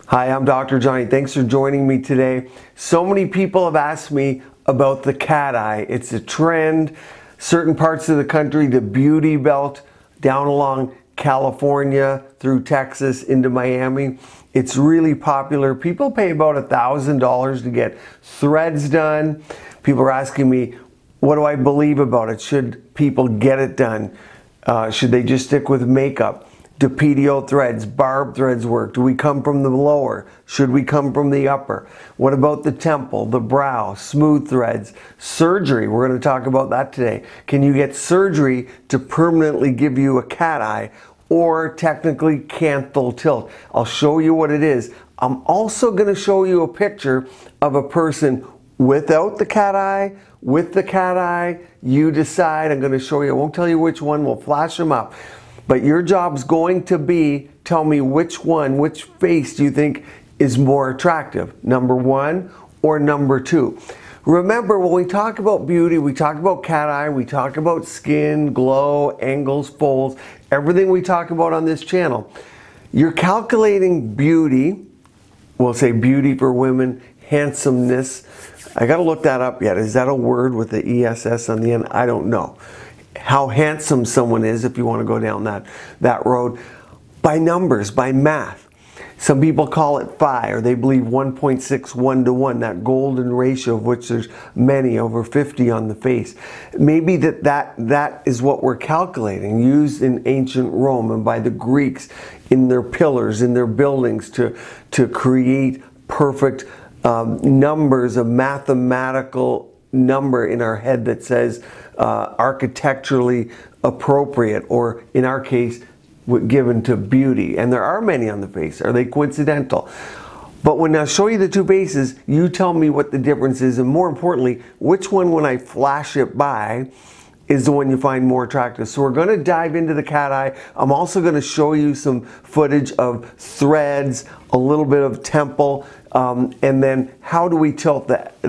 Hi, I'm Dr. Johnny. Thanks for joining me today. So many people have asked me about the cat eye. It's a trend. Certain parts of the country, the beauty belt, down along California, through Texas, into Miami. It's really popular. People pay about $1,000 to get threads done. People are asking me, what do I believe about it? Should people get it done? Should they just stick with makeup? Do PDO threads, barb threads work? Do we come from the lower? Should we come from the upper? What about the temple, the brow, smooth threads? Surgery, we're going to talk about that today. Can you get surgery to permanently give you a cat eye, or technically canthal tilt? I'll show you what it is. I'm also going to show you a picture of a person without the cat eye, with the cat eye. You decide. I'm going to show you. I won't tell you which one. We'll flash them up. But your job's going to be, tell me which one, which face do you think is more attractive? Number one or number two? Remember, when we talk about beauty, we talk about cat eye, we talk about skin, glow, angles, folds, everything we talk about on this channel. You're calculating beauty, we'll say beauty for women, handsomeness. I gotta look that up yet. Is that a word with the ESS on the end? I don't know. How handsome someone is, if you want to go down that road, by numbers, by math. Some people call it phi, or they believe 1.6 1:1, that golden ratio of which there's many, over 50 on the face. Maybe that is what we're calculating, used in ancient Rome and by the Greeks in their pillars, in their buildings, to create perfect numbers, a mathematical number in our head that says architecturally appropriate, or in our case given to beauty. And there are many on the face. Are they coincidental? But when I show you the two faces, you tell me what the difference is, and more importantly, which one, when I flash it by, is the one you find more attractive. So we're going to dive into the cat eye. I'm also going to show you some footage of threads, a little bit of temple, and then how do we tilt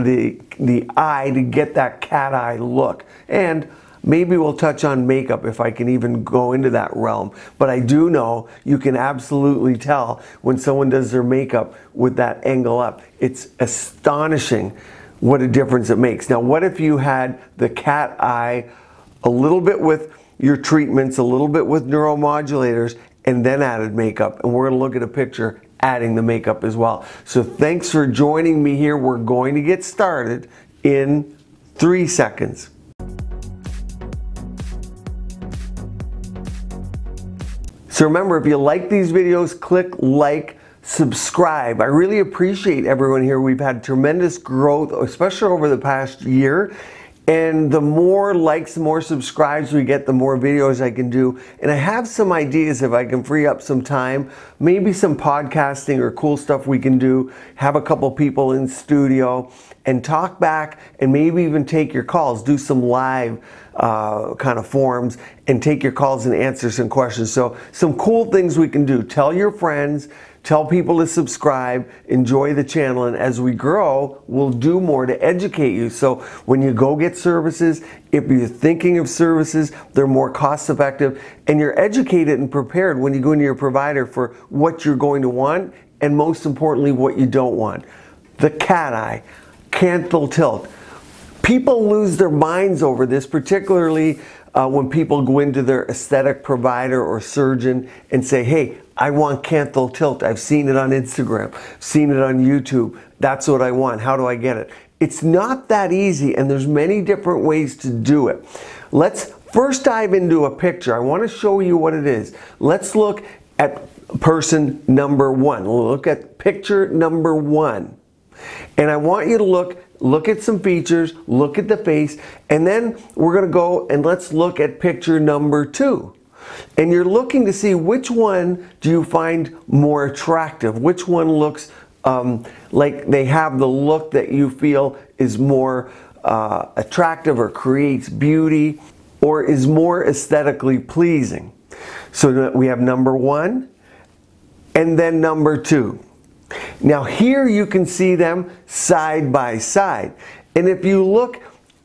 the eye to get that cat eye look. And maybe we'll touch on makeup, if I can even go into that realm. But I do know you can absolutely tell when someone does their makeup with that angle up. It's astonishing what a difference it makes. Now, what if you had the cat eye a little bit with your treatments, a little bit with neuromodulators, and then added makeup? And we're going to look at a picture adding the makeup as well. So thanks for joining me here. We're going to get started in 3 seconds. So remember, if you like these videos, click like, subscribe. I really appreciate everyone here. We've had tremendous growth, especially over the past year. And the more likes, the more subscribes we get, the more videos I can do. And I have some ideas, if I can free up some time, maybe some podcasting or cool stuff we can do, have a couple people in studio and talk back, and maybe even take your calls, do some live kind of forums and take your calls and answer some questions. So some cool things we can do. Tell your friends, tell people to subscribe, enjoy the channel, and as we grow, we'll do more to educate you. So when you go get services, if you're thinking of services, they're more cost effective, and you're educated and prepared when you go into your provider for what you're going to want, and most importantly, what you don't want. The cat eye, canthal tilt. People lose their minds over this, particularly when people go into their aesthetic provider or surgeon and say, hey, I want canthal tilt. I've seen it on Instagram, seen it on YouTube. That's what I want. How do I get it? It's not that easy, and there's many different ways to do it. Let's first dive into a picture. I want to show you what it is. Let's look at person number one. We'll look at picture number one. And I want you to look at some features, look at the face, and then we're going to go and let's look at picture number two. And you're looking to see which one do you find more attractive, which one looks like they have the look that you feel is more attractive or creates beauty or is more aesthetically pleasing. So we have number one and then number two. Now here you can see them side by side. And if you look at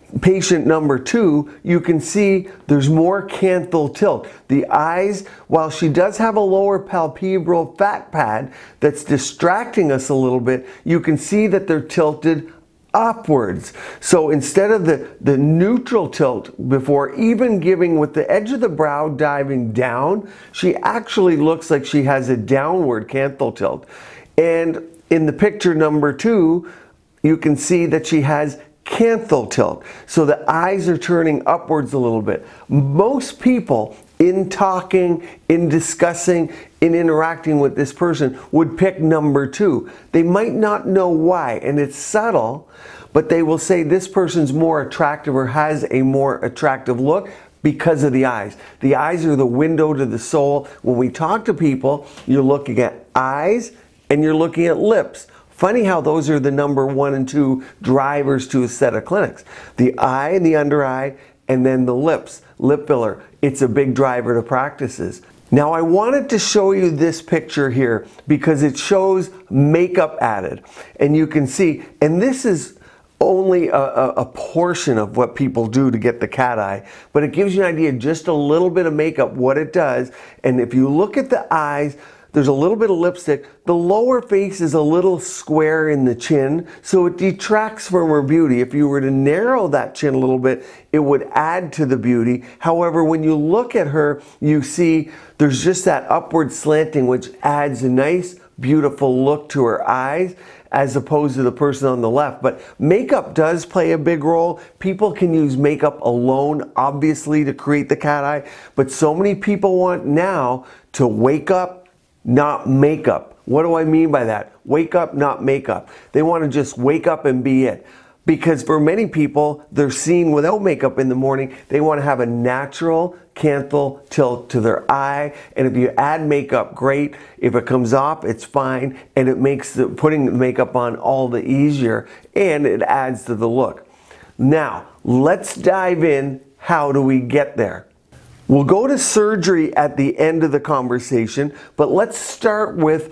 patient number 2, you can see there's more canthal tilt. The eyes, while she does have a lower palpebral fat pad that's distracting us a little bit, you can see that they're tilted upwards. So instead of the neutral tilt before, even giving with the edge of the brow diving down, she actually looks like she has a downward canthal tilt. And in the picture number 2, you can see that she has canthal tilt. So the eyes are turning upwards a little bit. Most people in talking, in discussing, in interacting with this person would pick number 2. They might not know why, and it's subtle, but they will say this person's more attractive or has a more attractive look because of the eyes. The eyes are the window to the soul. When we talk to people, you're looking at eyes and you're looking at lips. Funny how those are the number 1 and 2 drivers to a set of clinics. The eye and the under eye, and then the lips, lip filler. It's a big driver to practices. Now I wanted to show you this picture here because it shows makeup added. And you can see, and this is only a portion of what people do to get the cat eye, but it gives you an idea, just a little bit of makeup, what it does. And if you look at the eyes, there's a little bit of lipstick. The lower face is a little square in the chin, so it detracts from her beauty. If you were to narrow that chin a little bit, it would add to the beauty. However, when you look at her, you see there's just that upward slanting, which adds a nice, beautiful look to her eyes, as opposed to the person on the left. But makeup does play a big role. People can use makeup alone, obviously, to create the cat eye, but so many people want now to wake up, not makeup. What do I mean by that? Wake up, not makeup. They want to just wake up and be it. Because for many people, they're seen without makeup in the morning. They want to have a natural canthal tilt to their eye. And if you add makeup, great. If it comes off, it's fine. And it makes putting the makeup on all the easier. And it adds to the look. Now, let's dive in. How do we get there? We'll go to surgery at the end of the conversation, but let's start with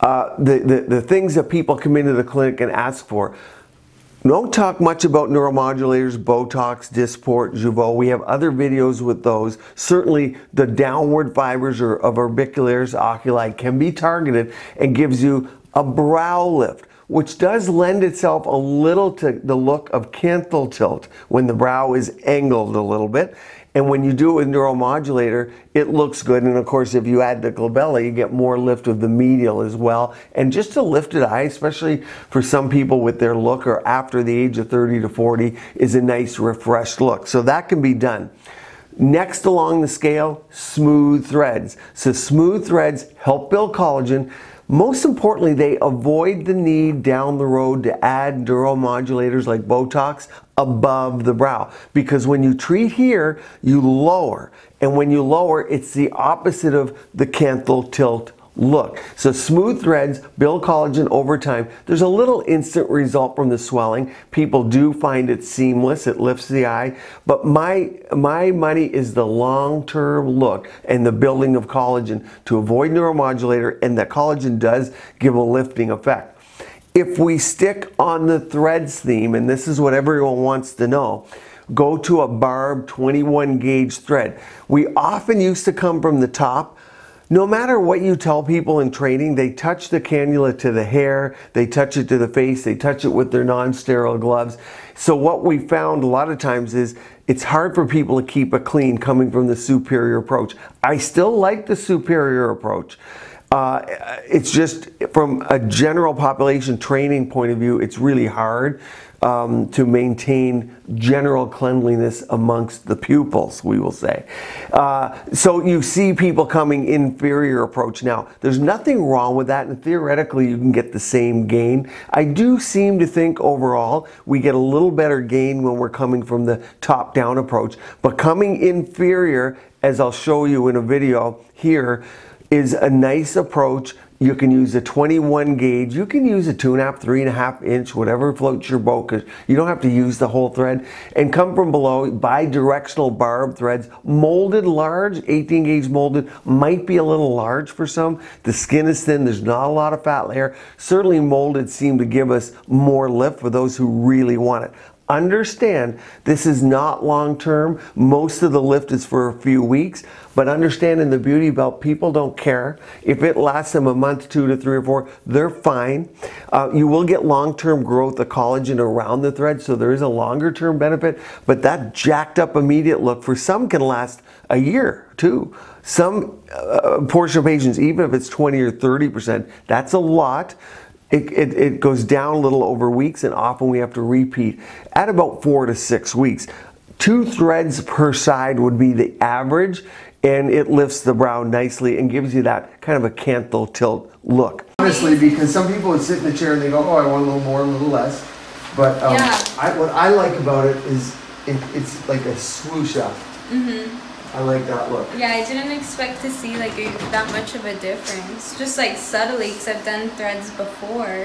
the things that people come into the clinic and ask for. Don't talk much about neuromodulators, botox, Dysport, Jeuveau. We have other videos with those. Certainly the downward fibers of orbicularis oculi can be targeted and gives you a brow lift, which does lend itself a little to the look of canthal tilt when the brow is angled a little bit. And when you do it with neuromodulator, it looks good. And of course, if you add the glabella, you get more lift of the medial as well. And just a lifted eye, especially for some people with their look or after the age of 30 to 40, is a nice refreshed look. So that can be done. Next along the scale, smooth threads. So smooth threads help build collagen. Most importantly, they avoid the need down the road to add neuromodulators like Botox above the brow. Because when you treat here, you lower. And when you lower, it's the opposite of the canthal tilt look. So smooth threads build collagen over time. There's a little instant result from the swelling. People do find it seamless. It lifts the eye. But my money is the long-term look and the building of collagen to avoid neuromodulator, and that collagen does give a lifting effect. If we stick on the threads theme, and this is what everyone wants to know, go to a barb 21 gauge thread. We often used to come from the top. No matter what you tell people in training, they touch the cannula to the hair, they touch it to the face, they touch it with their non-sterile gloves. So what we found a lot of times is it's hard for people to keep it clean coming from the superior approach. I still like the superior approach. It's just from a general population training point of view, it's really hard to maintain general cleanliness amongst the pupils, we will say. So you see people coming inferior approach. Now, there's nothing wrong with that, and theoretically you can get the same gain. I do seem to think overall we get a little better gain when we're coming from the top-down approach, but coming inferior, as I'll show you in a video here, is a nice approach. You can use a 21 gauge. You can use a 2.5, 3.5 inch, whatever floats your boat, because you don't have to use the whole thread. And come from below, bi-directional barb threads, molded large, 18 gauge molded, might be a little large for some. The skin is thin, there's not a lot of fat layer. Certainly molded seem to give us more lift for those who really want it. Understand this is not long term. Most of the lift is for a few weeks, but understand in the beauty belt, people don't care. If it lasts them a month, 2 to 3 or 4, they're fine. You will get long-term growth of collagen around the thread, so there is a longer term benefit, but that jacked up immediate look for some can last a year too. Some portion of patients, even if it's 20 or 30%, that's a lot. It goes down a little over weeks, and often we have to repeat at about 4 to 6 weeks. 2 threads per side would be the average, and it lifts the brow nicely and gives you that kind of a canthal tilt look. Honestly, because some people would sit in the chair and they go, oh, I want a little more, a little less. But what I like about it is it's like a swoosh up. I like that look. Yeah, I didn't expect to see like that much of a difference. Just like subtly, because I've done threads before.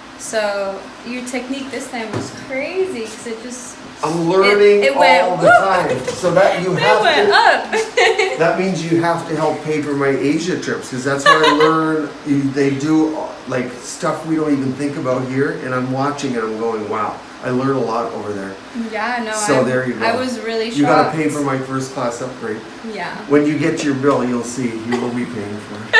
So your technique this time was crazy, because it just... I'm learning it went, all the time. So that you have went up. That means you have to help pay for my Asia trips, because that's where I learn. They do like stuff we don't even think about here, and I'm watching and I'm going, wow. I learned a lot over there. Yeah, no, so there you go. I was really shocked. You got to pay for my first class upgrade. Yeah. When you get your bill, you'll see. You will be paying for it.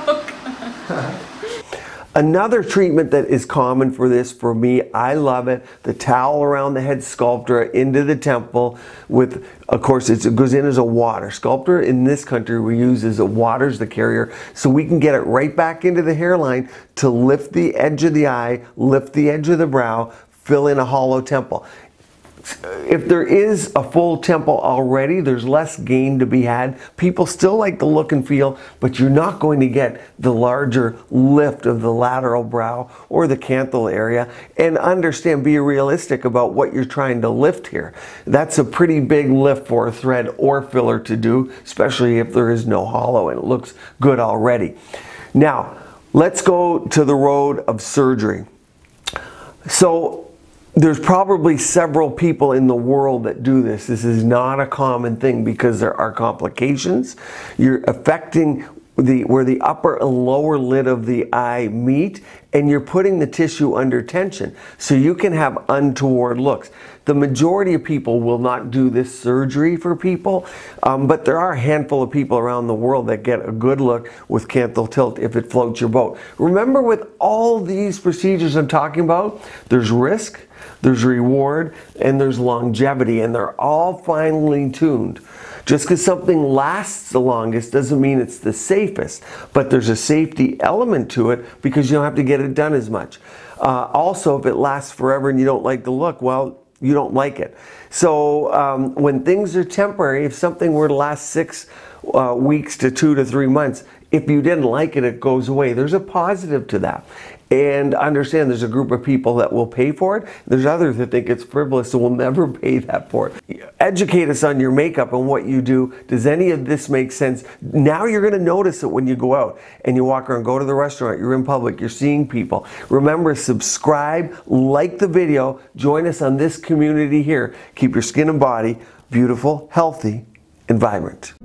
Oh, God. Another treatment that is common for this, for me, I love it, the towel around the head sculptra into the temple with, of course, it goes in as a water. Sculptra in this country we use as a water's the carrier, so we can get it right back into the hairline to lift the edge of the eye, lift the edge of the brow, fill in a hollow temple. If there is a full temple already, there's less gain to be had. People still like the look and feel, but you're not going to get the larger lift of the lateral brow or the canthal area. And understand, be realistic about what you're trying to lift here. That's a pretty big lift for a thread or filler to do, especially if there is no hollow and it looks good already. Now, let's go to the road of surgery. So, there's probably several people in the world that do this. This is not a common thing because there are complications. You're affecting where the upper and lower lid of the eye meet, and you're putting the tissue under tension. So you can have untoward looks. The majority of people will not do this surgery for people, but there are a handful of people around the world that get a good look with canthal tilt if it floats your boat. Remember, with all these procedures I'm talking about, there's risk, there's reward, and there's longevity, and they're all finely tuned. Just because something lasts the longest doesn't mean it's the safest, but there's a safety element to it because you don't have to get it done as much. Also, if it lasts forever and you don't like the look, well, you don't like it. So when things are temporary, if something were to last 6 weeks to 2 to 3 months, if you didn't like it, it goes away. There's a positive to that. And understand there's a group of people that will pay for it. There's others that think it's frivolous and will never pay that for it. Educate us on your makeup and what you do. Does any of this make sense? Now you're going to notice it when you go out and you walk around, go to the restaurant, you're in public, you're seeing people. Remember, subscribe, like the video, join us on this community here. Keep your skin and body beautiful, healthy, and vibrant.